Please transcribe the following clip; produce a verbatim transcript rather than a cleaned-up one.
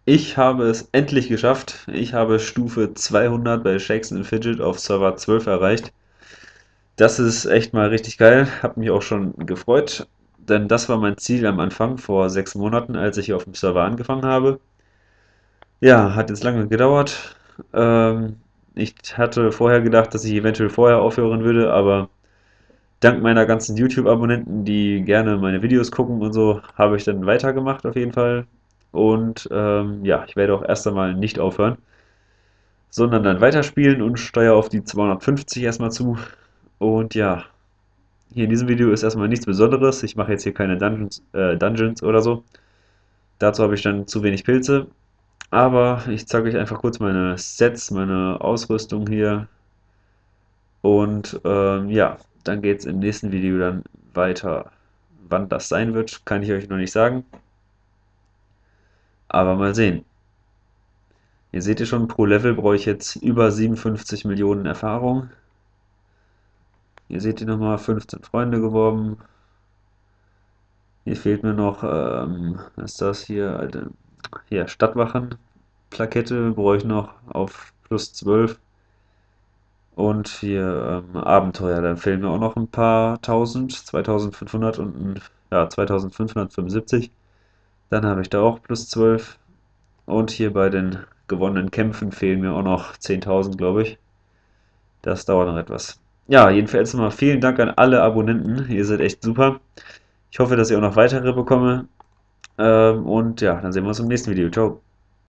Ich habe es endlich geschafft. Ich habe Stufe zweihundert bei Shakes and Fidget auf Server zwölf erreicht. Das ist echt mal richtig geil. Hab mich auch schon gefreut, denn das war mein Ziel am Anfang vor sechs Monaten, als ich hier auf dem Server angefangen habe. Ja, hat jetzt lange gedauert. Ähm, ich hatte vorher gedacht, dass ich eventuell vorher aufhören würde, aber dank meiner ganzen YouTube-Abonnenten, die gerne meine Videos gucken und so, habe ich dann weitergemacht auf jeden Fall. Und ähm, ja, ich werde auch erst einmal nicht aufhören, sondern dann weiterspielen und steuere auf die zweihundertfünfzig erstmal zu. Und ja, hier in diesem Video ist erstmal nichts Besonderes. Ich mache jetzt hier keine Dungeons, äh, Dungeons oder so. Dazu habe ich dann zu wenig Pilze. Aber ich zeige euch einfach kurz meine Sets, meine Ausrüstung hier. Und ähm, ja, dann geht es im nächsten Video dann weiter. Wann das sein wird, kann ich euch noch nicht sagen. Aber mal sehen. Hier seht ihr schon, pro Level brauche ich jetzt über siebenundfünfzig Millionen Erfahrung. Hier seht ihr nochmal fünfzehn Freunde geworben. Hier fehlt mir noch, ähm, was ist das hier? Alte, hier, Stadtwachen-Plakette brauche ich noch auf plus zwölf. Und hier ähm, Abenteuer, da fehlen mir auch noch ein paar tausend, zweitausendfünfhundert und ein, ja, zweitausendfünfhundertfünfundsiebzig. Dann habe ich da auch plus zwölf. Und hier bei den gewonnenen Kämpfen fehlen mir auch noch zehntausend, glaube ich. Das dauert noch etwas. Ja, jedenfalls nochmal vielen Dank an alle Abonnenten. Ihr seid echt super. Ich hoffe, dass ich auch noch weitere bekomme. Ähm, und ja, dann sehen wir uns im nächsten Video. Ciao.